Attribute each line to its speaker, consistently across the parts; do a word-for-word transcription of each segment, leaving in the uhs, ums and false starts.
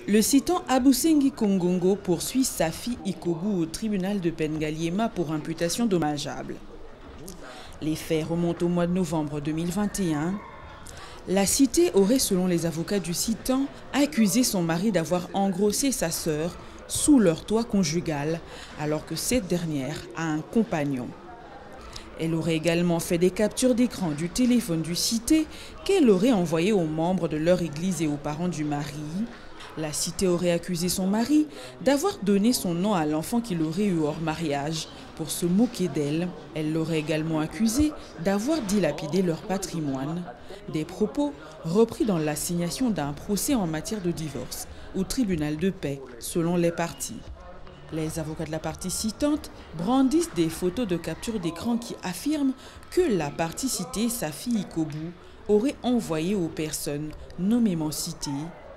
Speaker 1: Le citant Abusengi Kongongo poursuit Safi Ikobu au tribunal de Pengaliema pour imputation dommageable. Les faits remontent au mois de novembre deux mille vingt et un. La cité aurait, selon les avocats du citant, accusé son mari d'avoir engrossé sa sœur sous leur toit conjugal, alors que cette dernière a un compagnon. Elle aurait également fait des captures d'écran du téléphone du cité qu'elle aurait envoyé aux membres de leur église et aux parents du mari. La cité aurait accusé son mari d'avoir donné son nom à l'enfant qu'il aurait eu hors mariage pour se moquer d'elle. Elle l'aurait également accusé d'avoir dilapidé leur patrimoine. Des propos repris dans l'assignation d'un procès en matière de divorce au tribunal de paix, selon les parties. Les avocats de la partie citante brandissent des photos de capture d'écran qui affirment que la partie citée, Safi Ikobu, aurait envoyé aux personnes nommément citées.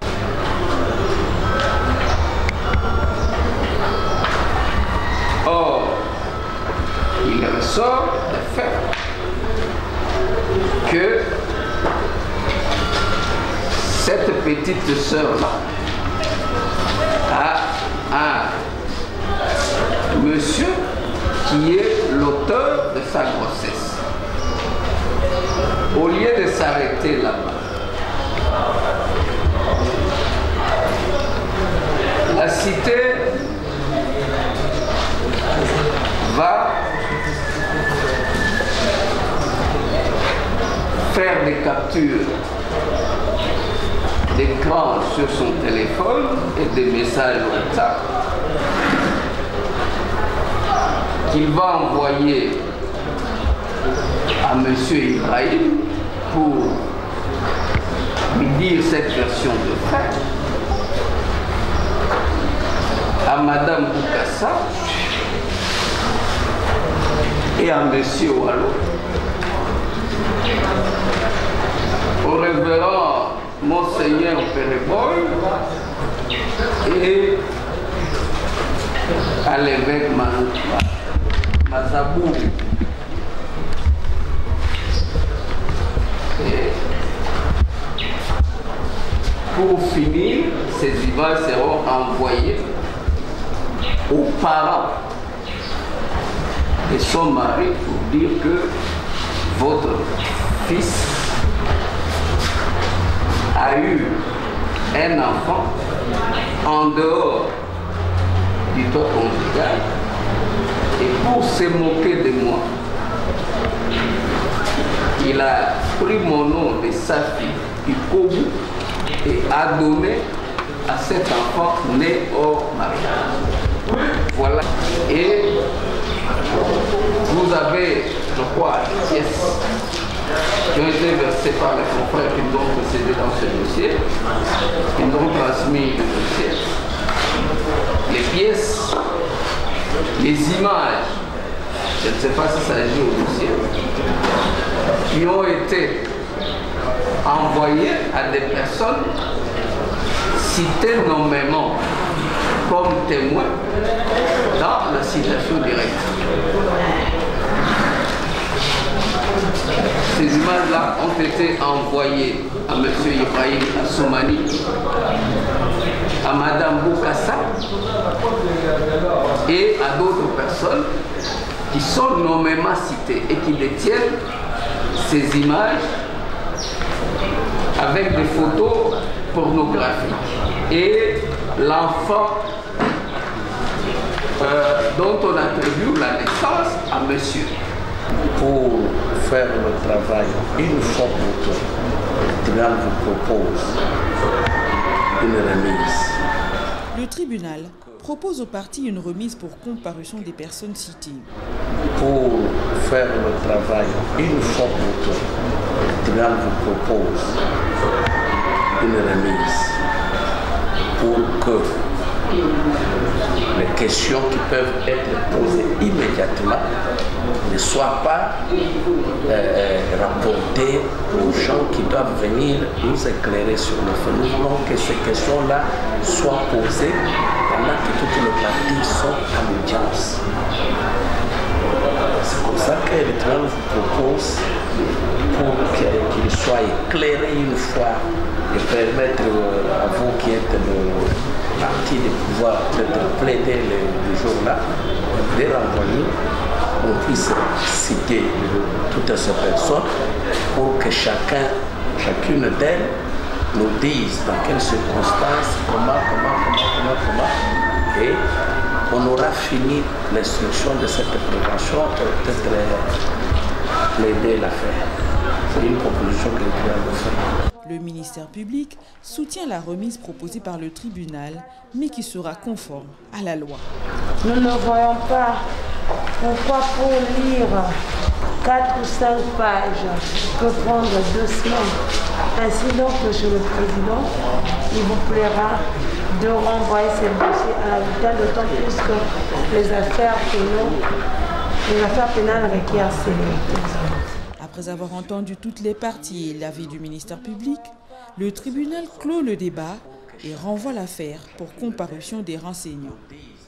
Speaker 2: Or, il ressort le fait que cette petite sœur-là a un monsieur qui est l'auteur de sa grossesse. Au lieu de s'arrêter là-bas, la cité va faire des captures d'écran sur son téléphone et des messages WhatsApp qu'il va envoyer à M. Ibrahim pour lui dire cette version de fait, à Mme Boukassa et à M. Wallo, au révérend Monseigneur Péreboy et à l'évêque Mazabou. Et pour finir, ces images seront envoyées aux parents et son mari pour dire que votre fils a eu un enfant en dehors du toit conjugal et pour se moquer de moi, il a pris mon nom de Safi Ikobu et a donné à cet enfant né hors mariage. Voilà. Et vous avez, je crois, des pièces qui ont été versées par les confrères qui nous ont précédés dans ce dossier, qui nous ont transmis le dossier. Les pièces, les images, je ne sais pas si ça s'agit au dossier, qui ont été envoyées à des personnes citées nommément comme témoins dans la citation directe. Ces images-là ont été envoyées à M. Ibrahim Assoumani, à Mme Boukassa et à d'autres personnes qui sont nommément citées et qui détiennent ces images avec des photos pornographiques et l'enfant euh, dont on attribue la naissance à monsieur.
Speaker 3: Pour faire le travail une fois pour toutes, le tribunal vous propose une remise.
Speaker 1: Le tribunal propose aux parties une remise pour comparution des personnes citées.
Speaker 3: Pour faire le travail une fois pour toutes, le tribunal vous propose une remise pour que les questions qui peuvent être posées immédiatement ne soient pas euh, rapportées aux gens qui doivent venir nous éclairer sur le fait. Nous voulons que ces questions-là soient posées pendant que toutes les parties sont en audience. C'est comme ça que le tribunal vous propose, pour qu'il soit éclairé une fois et permettre à vous qui êtes le dit de pouvoir peut-être plaider le, le jour-là, de les renvoyer, on puisse citer toutes ces personnes pour que chacun, chacune d'elles nous dise dans quelles circonstances, comment, comment, comment, comment, comment, et on aura fini l'instruction de cette prévention pour peut-être l'aider à faire. C'est une proposition que je viens de faire.
Speaker 1: Le ministère public soutient la remise proposée par le tribunal, mais qui sera conforme à la loi.
Speaker 4: Nous ne voyons pas pourquoi pour lire quatre ou cinq pages peut prendre deux semaines. Ainsi donc, Monsieur le Président, il vous plaira de renvoyer ces dossiers à la vitale, d'autant plus que les affaires pénales, les affaires pénales requièrent célérité.
Speaker 1: Après avoir entendu toutes les parties et l'avis du ministère public, le tribunal clôt le débat et renvoie l'affaire pour comparution des renseignants.